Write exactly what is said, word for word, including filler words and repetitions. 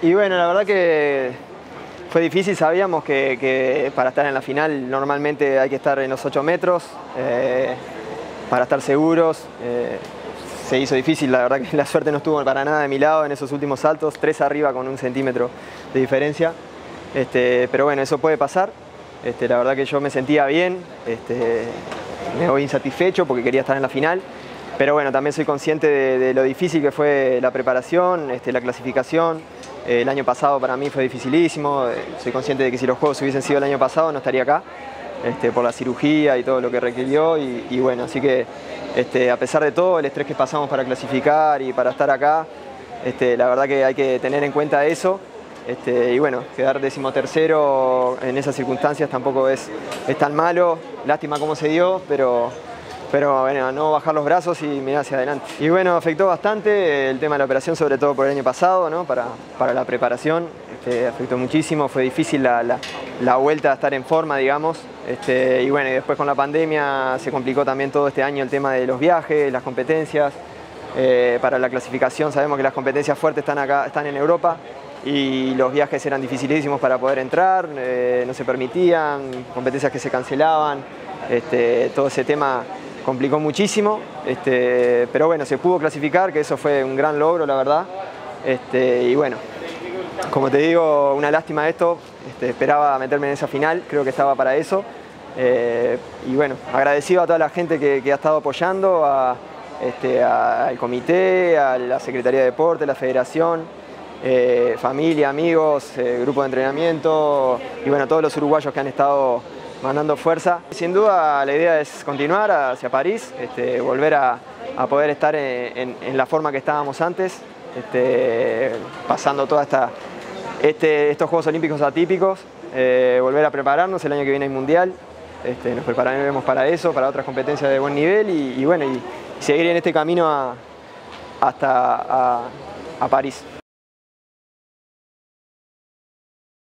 Y bueno, la verdad que fue difícil, sabíamos que, que para estar en la final normalmente hay que estar en los ocho metros, eh, para estar seguros. Eh, se hizo difícil, la verdad que la suerte no estuvo para nada de mi lado en esos últimos saltos, tres arriba con un centímetro de diferencia. Este, pero bueno, eso puede pasar. Este, la verdad que yo me sentía bien, este, me voy insatisfecho porque quería estar en la final. Pero bueno, también soy consciente de, de lo difícil que fue la preparación, este, la clasificación. Eh, el año pasado para mí fue dificilísimo. Eh, soy consciente de que si los juegos hubiesen sido el año pasado no estaría acá, este, por la cirugía y todo lo que requirió. Y, y bueno, así que este, a pesar de todo, el estrés que pasamos para clasificar y para estar acá, este, la verdad que hay que tener en cuenta eso. Este, y bueno, quedar decimotercero en esas circunstancias tampoco es, es tan malo. Lástima cómo se dio, pero... Pero bueno, no bajar los brazos y mirar hacia adelante. Y bueno, afectó bastante el tema de la operación, sobre todo por el año pasado, ¿no? para, para la preparación. Este, afectó muchísimo, fue difícil la, la, la vuelta a estar en forma, digamos. Este, y bueno, y después con la pandemia se complicó también todo este año el tema de los viajes, las competencias. Eh, para la clasificación sabemos que las competencias fuertes están, acá, están en Europa y los viajes eran dificilísimos para poder entrar, eh, no se permitían, competencias que se cancelaban. Este, todo ese tema complicó muchísimo, este, pero bueno, se pudo clasificar, que eso fue un gran logro, la verdad. Este, y bueno, como te digo, una lástima esto, este, esperaba meterme en esa final, creo que estaba para eso. Eh, y bueno, agradecido a toda la gente que, que ha estado apoyando, a, este, a, al comité, a la Secretaría de Deporte, la Federación, eh, familia, amigos, eh, grupo de entrenamiento y bueno, todos los uruguayos que han estado mandando fuerza. Sin duda la idea es continuar hacia París, este, volver a, a poder estar en, en, en la forma que estábamos antes, este, pasando todos este, estos Juegos Olímpicos atípicos, eh, volver a prepararnos, el año que viene hay Mundial, este, nos prepararemos para eso, para otras competencias de buen nivel y, y bueno, y seguir en este camino a, hasta a, a París.